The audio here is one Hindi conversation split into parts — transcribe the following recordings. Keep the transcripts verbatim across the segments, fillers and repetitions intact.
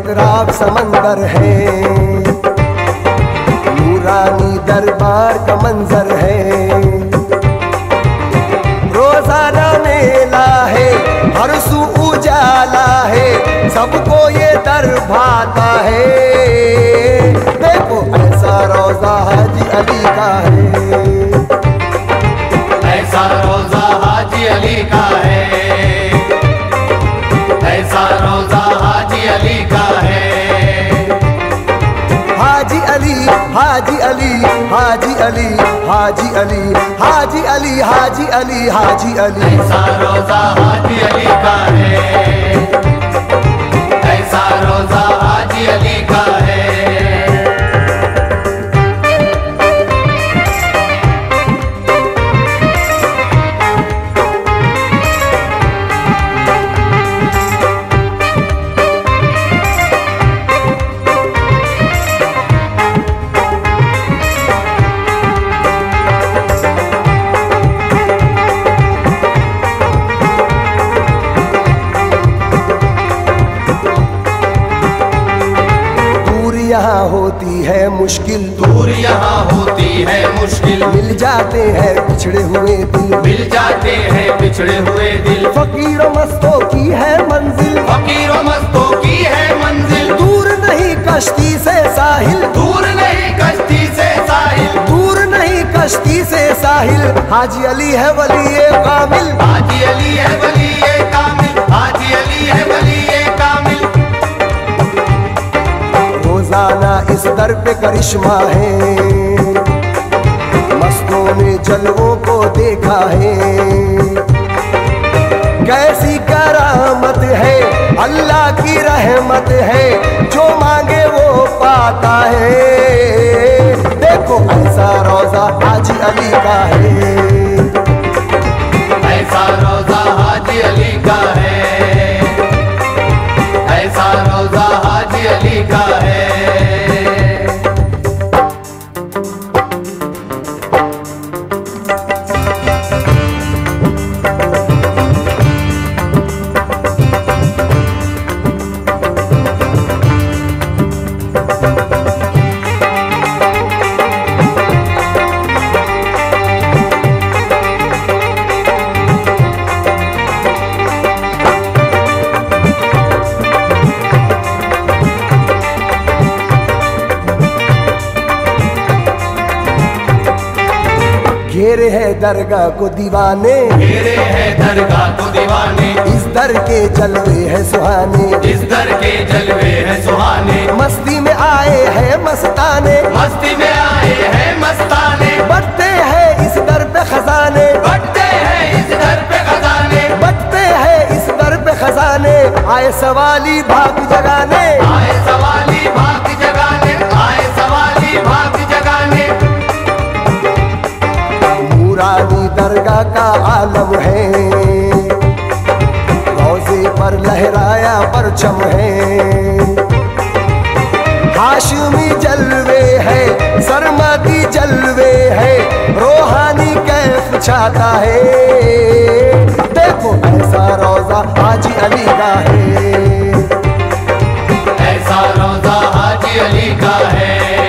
एतराब समंदर है, नूरानी दरबार का मंजर है। रोजाना मेला है, हर सू उजाला है, सबको ये दर भाता है। देखो ऐसा रोजा हाजी अली का है, ऐसा रोजा हाजी अली का है, ऐसा रोजा हाजी अली का है। हाजी अली हाजी अली हाजी अली हाजी अली हाजी अली हाजी अली हाजी अली। ऐसा रोजा हाजी अली का है, ऐसा रोजा हाजी अली का है। यहाँ होती है मुश्किल, दूर यहाँ होती है मुश्किल, मिल जाते हैं पिछड़े हुए दिल, मिल जाते हैं पिछड़े हुए दिल। फकीरों मस्तों की है मंजिल, फकीरों मस्तों की है मंजिल, दूर नहीं कश्ती से साहिल, दूर नहीं कश्ती से साहिल, दूर नहीं कश्ती से साहिल। हाजी अली है वली कामिल, हाजी अली है वली कामिल, हाजी अली है वली कामिल। रोजाना इस दर पे करिश्मा है, मस्तों ने जलवों को देखा है। कैसी करामत है, अल्लाह की रहमत है, जो मांगे वो पाता है। देखो ऐसा रोजा हाजी अली का है, ऐसा रोजा हाजी अली का है, ऐसा रोजा हाजी अली का है। घेरे है दरगाह को दीवाने, घेरे है दरगाह को दीवाने, इस दर के जलवे है सुहाने, इस दर के जलवे है सुहाने। मस्ती में आए हैं मस्ताने, मस्ती में आए हैं मस्ताने, बढ़ते हैं इस दर पे खजाने, बढ़ते हैं इस दर पे खजाने, बढ़ते हैं इस दर पे खजाने। आए सवाली भाग जगाने, आए सवाली भाग जगाने, आए सवाली भाग जगाने। नूरानी दरगाह का आलम है, रोजे पर लहराया परचम है। हाशमी जलवे है, सरमदी जलवे है, रूहानी कैफ छाता है। देखो ऐसा रोजा हाजी अली का है, ऐसा रोजा हाजी अली का है,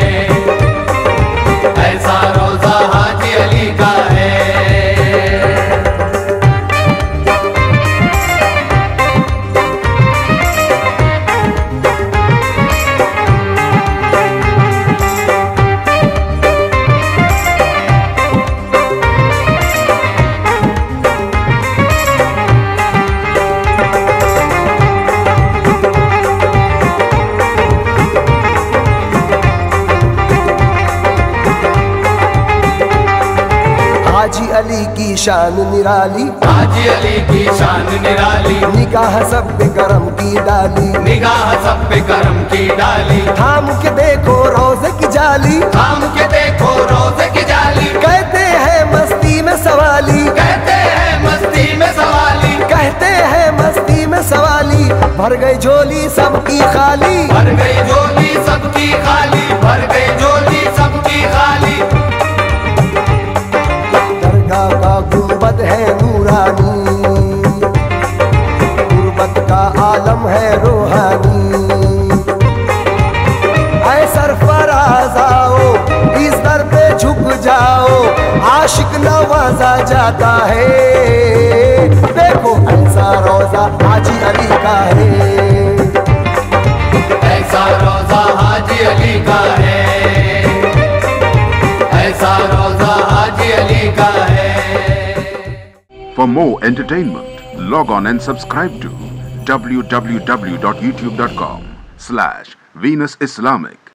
ऐसा रोजा हाजी अली का है। हाजी अली की शान निराली, हाजी अली की शान निराली, निगाह सब पे करम की डाली, निगाह सब पे करम की डाली। थाम के देखो रोजे की जाली, थाम के देखो रोजे की जाली, कहते हैं मस्ती में सवाली, कहते हैं मस्ती में सवाली, कहते हैं मस्ती में सवाली। भर गई झोली सबकी खाली, भर गई झोली सबकी खाली, भर गई झोली सबकी खाली। दरगाह का गुंबद है नूरानी, गुर्बत का आलम है रूहानी। रोजा जाता है। देखो ऐसा रोजा हाजी अली का है, ऐसा रोजा हाजी अली का है, ऐसा रोजा हाजी अली का है। For more entertainment, log on and subscribe to w w w dot youtube dot com slash Venus Islamic.